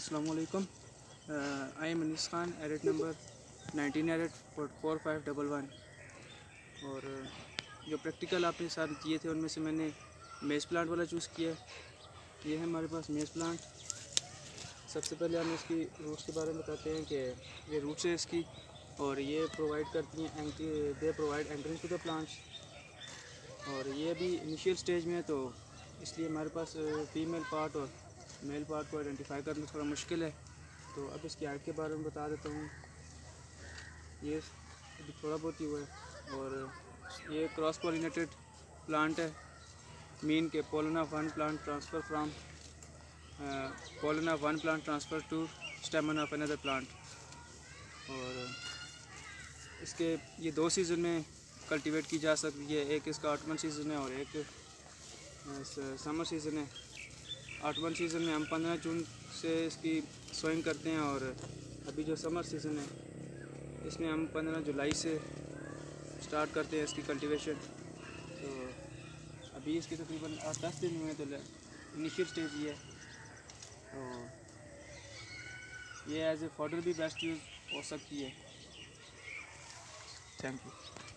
अस्सलाम वालेकुम। I am Anees Khan, edit number 19 edit 4511। और जो प्रैक्टिकल आपने सारे किए थे उनमें से मैंने मेज़ प्लांट वाला चूज़ किया है। ये है हमारे पास मेज़ प्लांट। सबसे पहले हम इसकी रूट्स के बारे में बताते हैं कि ये रूट्स है इसकी, और ये प्रोवाइड करती हैं they provide entrance to the plants. और ये अभी इनिशियल स्टेज में है, तो इसलिए हमारे पास फीमेल पार्ट और मेल पार्ट को आइडेंटिफाई करना थोड़ा मुश्किल है। तो अब इसकी हाइट के बारे में बता देता हूँ। ये अभी थोड़ा बहुत ही हुआ है, और ये क्रॉस पॉलिनेटेड प्लांट है। मीन के pollen of one plant transfer from pollen of one plant transfer to stamen of another plant. और इसके ये 2 सीज़न में कल्टीवेट की जा सकती है। एक इसका ऑटमन सीज़न है और एक समर सीज़न है। ऑटमन सीज़न में हम 15 जून से इसकी सोइंग करते हैं, और अभी जो समर सीज़न है इसमें हम 15 जुलाई से स्टार्ट करते हैं इसकी कल्टीवेशन। तो अभी इसके तकरीबन 8-10 दिन हुए, तो इनिशियल स्टेज ये है। तो ये एज ए फॉडर भी बेस्ट यूज़ हो सकती है। Thank you.